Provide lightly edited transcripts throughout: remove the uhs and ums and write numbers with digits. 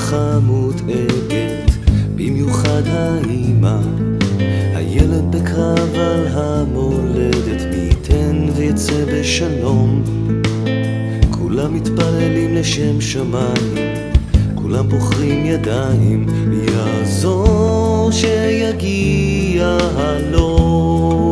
המשפחה מודאגת, במיוחד האמא. הילד בקרב על המולדת, מי ייתן ויצא בשלום. כולם מתפללים לשם שמיים, כולם בוחרים ידיים, מי יעזור שיגיע הלום.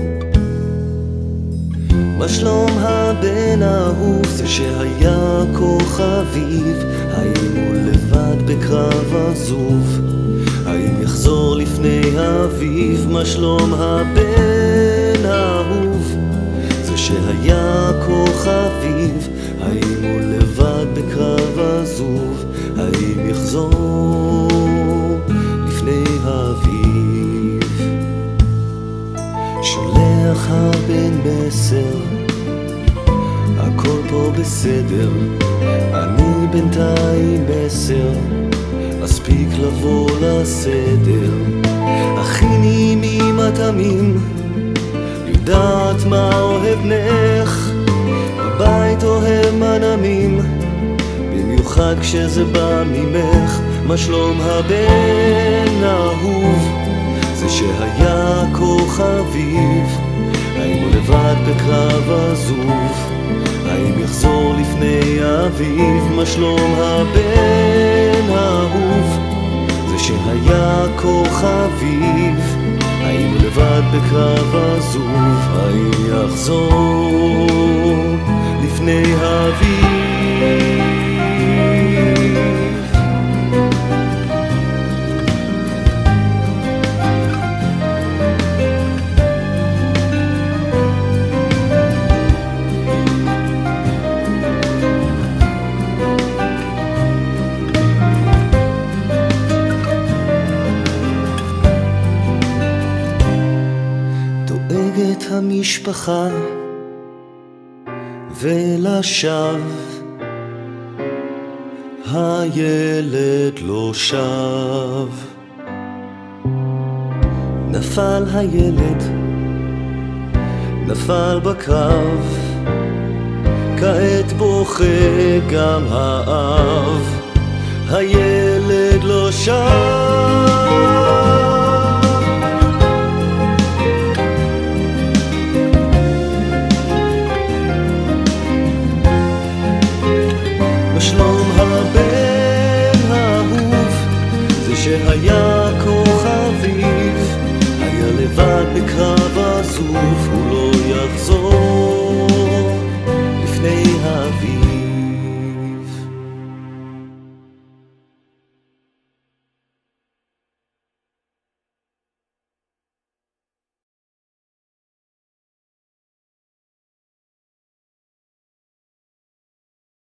מה שלום הבן האהוב, זה שהיה כוכביו? האם הוא לבד בקרב עזוב? האם יחזור לפני אביו? מה שלום הבן האהוב, זה שהיה כוכביו? האם הוא לבד בקרב עזוב? האם יחזור לפני אביו? שולח הבן מסר, הכל פה בסדר, אני בינתיים מסר, מספיק לבוא לסדר. הכיני ממטעמים, יודעת מה אוהב בנך, בבית אוהב מנעמים, במיוחד כשזה בא ממך. מה שלום הבן האהוב, זה שהיה כוכביו? האם הוא לבד בקרב עזוב? האם יחזור לפני אביו? מה שלום הבן האהוב, זה שהיה כוכביו? האם הוא לבד בקרב עזוב? האם יחזור לפני אביו? דואגת המשפחה ולשווא, הילד לא שב. נפל הילד, נפל בקרב, כעת בוכה גם האב. הילד לא שב. מה שלום הבן האהוב, זה שהיה כוכביו? היה לבד בקרב עזוב.